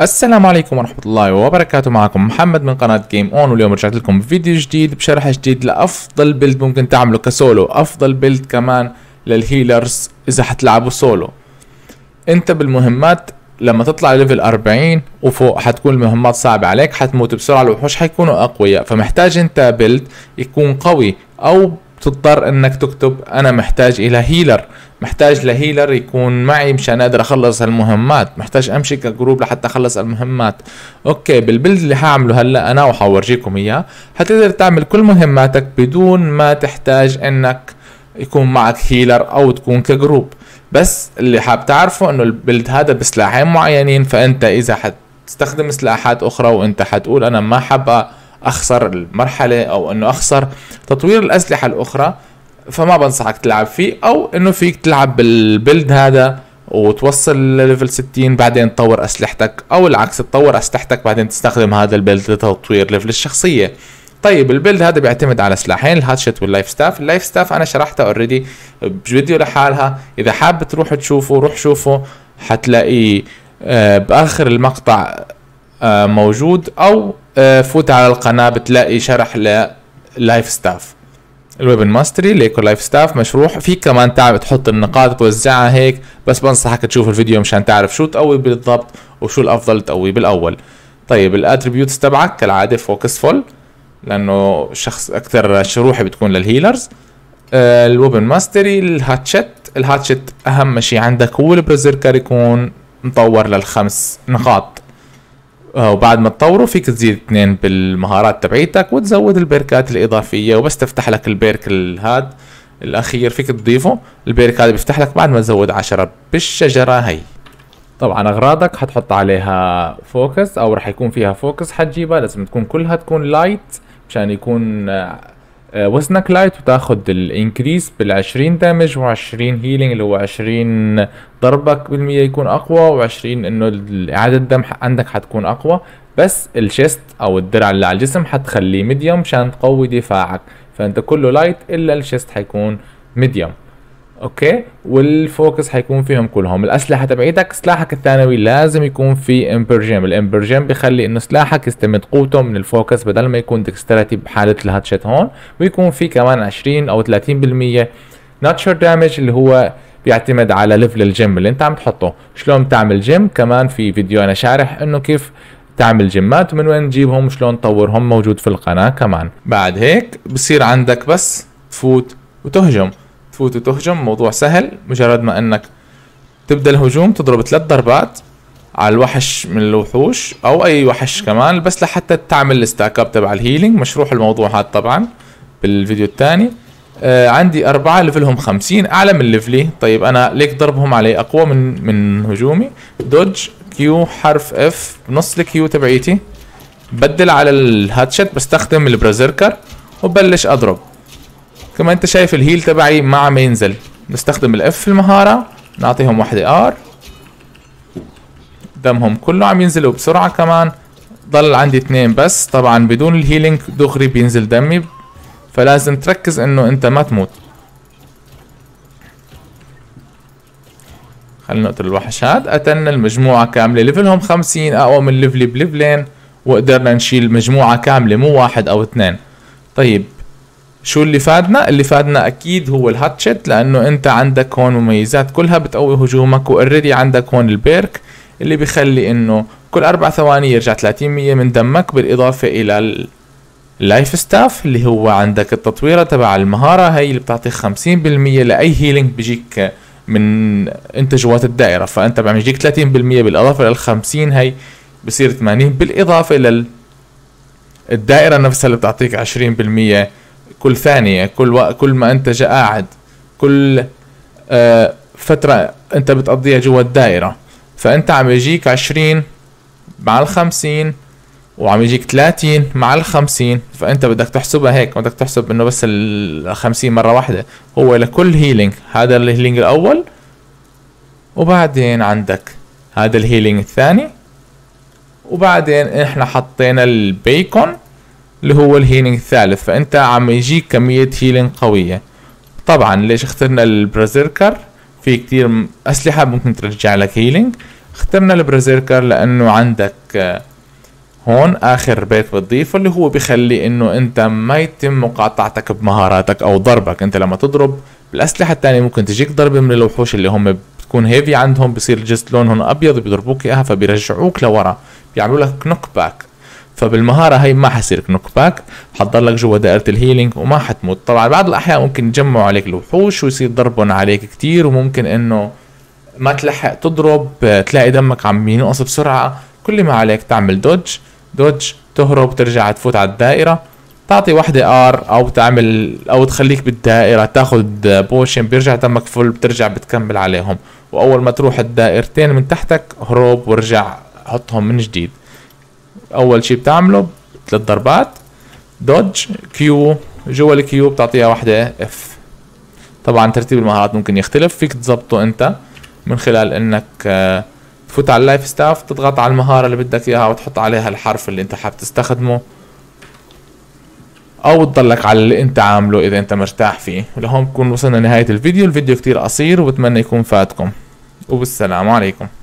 السلام عليكم ورحمة الله وبركاته. معكم محمد من قناة جيم اون، واليوم رجعت لكم بفيديو جديد بشرح جديد لأفضل بيلد ممكن تعمله كسولو، أفضل بيلد كمان للهيلرز إذا حتلعبوا سولو. أنت بالمهمات لما تطلع ليفل 40 وفوق حتكون المهمات صعبة عليك، حتموت بسرعة، الوحوش حيكونوا أقوياء، فمحتاج أنت بيلد يكون قوي، أو تضطر انك تكتب انا محتاج الى هيلر، محتاج لهيلر يكون معي مشان اقدر اخلص المهمات، محتاج امشي كجروب لحتى اخلص المهمات. اوكي، بالبلد اللي هعمله هلا انا وحورجيكم اياه حتقدر تعمل كل مهماتك بدون ما تحتاج انك يكون معك هيلر او تكون كجروب. بس اللي حاب تعرفه انه البلد هذا بسلاحين معينين، فانت اذا حتستخدم سلاحات اخرى وانت حتقول انا ما حابة اخسر المرحلة او انه اخسر تطوير الاسلحة الاخرى، فما بنصحك تلعب فيه، او انه فيك تلعب بالبلد هذا وتوصل لليفل 60 بعدين تطور اسلحتك، او العكس تطور اسلحتك بعدين تستخدم هذا البلد لتطوير ليفل الشخصية. طيب البلد هذا بيعتمد على سلاحين، الهاتشت واللايف ستاف. اللايف ستاف انا شرحتها اوريدي بفيديو لحالها، اذا حاب تروح تشوفه روح شوفه، حتلاقيه باخر المقطع موجود، او فوت على القناة بتلاقي شرح للايف ستاف. الويبن ماستري ليكو لايف ستاف مشروح، في كمان تعب تحط النقاط توزعها هيك، بس بنصحك تشوف الفيديو مشان تعرف شو تقوي بالضبط وشو الافضل تقوي بالاول. طيب الاتريبيوتس تبعك كالعادة فوكس فول، لانه شخص اكثر شروحي بتكون للهيلرز. الويبن ماستري الهاتشت اهم شيء عندك هو البرزيركر يكون مطور لل5 نقاط، وبعد ما تطوره فيك تزيد 2 بالمهارات تبعيتك وتزود البيركات الإضافية، وبس تفتح لك البيرك الهاد الأخير فيك تضيفه. البيرك هذا بيفتح لك بعد ما تزود 10 بالشجرة هي. طبعا أغراضك حتحط عليها فوكس، أو رح يكون فيها فوكس حتجيبها، لازم تكون كلها تكون لايت مشان يكون وزنك لايت، وتاخد الانكريس بال20 دامج و20 هيلينج اللي هو 20 ضربك بالمية يكون اقوى، و20 انه اعادة الدم عندك حتكون اقوى. بس الشيست او الدرع اللي على الجسم حتخليه ميديوم مشان تقوي دفاعك، فانت كله لايت الا الشيست حيكون ميديوم. اوكي، والفوكس حيكون فيهم كلهم. الاسلحه تبعيتك سلاحك الثانوي لازم يكون في امبرجيم، الامبرجيم بيخلي انه سلاحك يستمد قوته من الفوكس بدل ما يكون ديكستراتي بحاله الهاتشت هون، ويكون في كمان 20 او 30% ناتشر دامج اللي هو بيعتمد على ليفل الجيم اللي انت عم تحطه. شلون تعمل جيم كمان في فيديو انا شارح انه كيف تعمل جيمات ومن وين تجيبهم وشلون تطورهم، موجود في القناه كمان. بعد هيك بصير عندك بس تفوت وتهجم، تفوت وتهجم، موضوع سهل. مجرد ما انك تبدا الهجوم تضرب 3 ضربات على الوحش من الوحوش او اي وحش كمان، بس لحتى تعمل الستاك اب تبع الهيلينج. مشروح الموضوع هذا طبعا بالفيديو الثاني. عندي 4 ليفلهم 50 اعلى من ليفلي. طيب انا ليك ضربهم علي اقوى من هجومي. دوج كيو حرف اف بنص الكيو تبعيتي، بدل على الهاتشت بستخدم البرازيركر وبلش اضرب. كما انت شايف الهيل تبعي ما عم ينزل، نستخدم الاف في المهارة، نعطيهم واحدة ار، دمهم كله عم ينزلوا بسرعة كمان. ضل عندي 2 بس، طبعا بدون الهيلينج دغري بينزل دمي، فلازم تركز انه انت ما تموت. خلينا نقتل الوحش هاد. قتلنا المجموعة كاملة، ليفلهم 50 اقوى من ليفلي بليفلين، وقدرنا نشيل مجموعة كاملة مو 1 أو 2. طيب شو اللي فادنا؟ اللي فادنا اكيد هو الهاتشت، لانه انت عندك هون مميزات كلها بتقوي هجومك، واوريدي عندك هون البيرك اللي بيخلي انه كل 4 ثواني يرجع 30% من دمك، بالاضافة الى اللايف ستاف اللي هو عندك التطويرة تبع المهارة هي اللي بتعطيك 50% لاي هيلينج بيجيك من انت جوات الدائرة، فانت بعمل يجيك 30% بالاضافة لل50 هي بصير 80، بالاضافة للدائرة نفسها اللي بتعطيك 20% كل ثانية، كل ما انت قاعد، كل فترة انت بتقضيها جوا الدائرة. فانت عم يجيك 20 مع ال50 وعم يجيك 30 مع ال50، فانت بدك تحسبها هيك، بدك تحسب انه بس ال50 مرة واحدة هو لكل هيلينج. هذا الهيلينج الاول، وبعدين عندك هذا الهيلينج الثاني، وبعدين احنا حطينا البيكون اللي هو الهيلينج الثالث، فانت عم يجيك كمية هيلينج قوية. طبعا ليش اخترنا البرازيركر؟ في كتير اسلحة ممكن ترجع لك هيلينج، اخترنا البرزيركر لانه عندك هون اخر بيت بتضيفه اللي هو بيخلي انه انت ما يتم مقاطعتك بمهاراتك او ضربك. انت لما تضرب بالاسلحة التانية ممكن تجيك ضربة من الوحوش اللي هم بتكون هيفي عندهم، بصير جست لونهم ابيض وبيضربوك اياها فبيرجعوك لورا، بيعملوا لك نوك باك. فبالمهارة هي ما حصير نوك باك، حضر لك جوا دائرة الهيلينج وما حتموت. طبعا بعض الاحيان ممكن يجمعوا عليك الوحوش ويصير ضربهم عليك كتير، وممكن انه ما تلحق تضرب، تلاقي دمك عم ينقص بسرعة. كل ما عليك تعمل دوج تهرب، ترجع تفوت على الدائرة، تعطي واحدة ار او تعمل او تخليك بالدائرة تاخد بوشن، بيرجع دمك فل، بترجع بتكمل عليهم. واول ما تروح الدائرتين من تحتك هروب وارجع حطهم من جديد. اول شي بتعمله 3 ضربات دوج كيو، جوا الكيو بتعطيها واحدة اف. طبعا ترتيب المهارات ممكن يختلف، فيك تزبطه انت من خلال انك تفوت على اللايف ستاف، تضغط على المهارة اللي بدك اياها وتحط عليها الحرف اللي انت حابب تستخدمه، او تضلك على اللي انت عامله اذا انت مرتاح فيه. ولهون بكون وصلنا لنهاية الفيديو. الفيديو كتير قصير وبتمنى يكون فاتكم، وبالسلام عليكم.